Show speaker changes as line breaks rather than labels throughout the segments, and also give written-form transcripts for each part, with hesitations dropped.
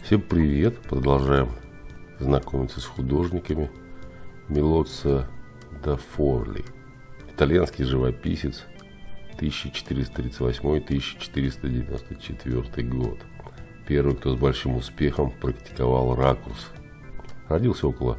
Всем привет! Продолжаем знакомиться с художниками. Мелоццо да Форли, итальянский живописец, 1438-1494 год. Первый, кто с большим успехом практиковал ракурс. Родился около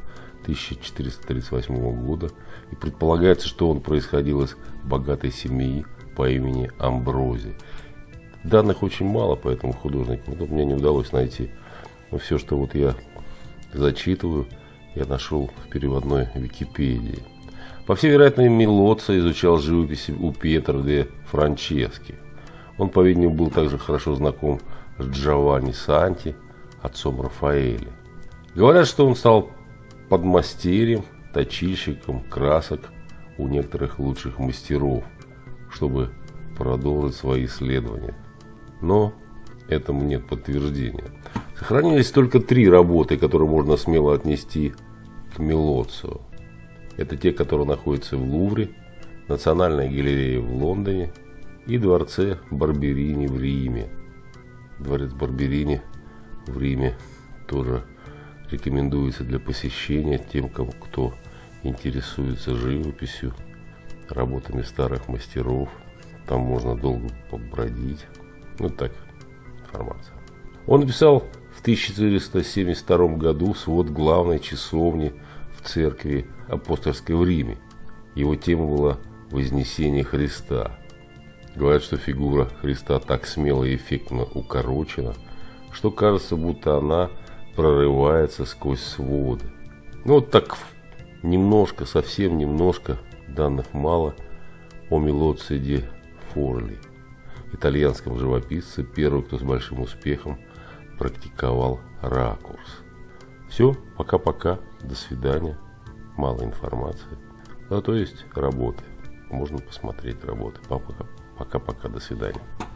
1438 года, и предполагается, что он происходил из богатой семьи по имени Амбрози. Данных очень мало по этому художнику, но мне не удалось найти. Но все, что вот я зачитываю, я нашел в переводной Википедии. По всей вероятности, Мелоццо изучал живопись у Пьетро де Франчески. Он, по-видимому, был также хорошо знаком с Джованни Санти, отцом Рафаэля. Говорят, что он стал подмастерьем, точильщиком красок у некоторых лучших мастеров, чтобы продолжить свои исследования. Но этому нет подтверждения. Сохранились только 3 работы, которые можно смело отнести к Мелоццо. Это те, которые находятся в Лувре, Национальной галерее в Лондоне и дворце Барберини в Риме. Дворец Барберини в Риме тоже рекомендуется для посещения тем, кто интересуется живописью, работами старых мастеров. Там можно долго побродить. Вот так информация. Он написал в 1472 году свод главной часовни в церкви апостольской в Риме. Его тема была «Вознесение Христа». Говорят, что фигура Христа так смело и эффектно укорочена, что кажется, будто она прорывается сквозь своды. Ну вот так немножко, совсем немножко, данных мало о Мелоццо да Форли, итальянском живописце, первый, кто с большим успехом практиковал ракурс. Все, пока-пока, до свидания. Мало информации, то есть работы. Можно посмотреть работы. Пока-пока, до свидания.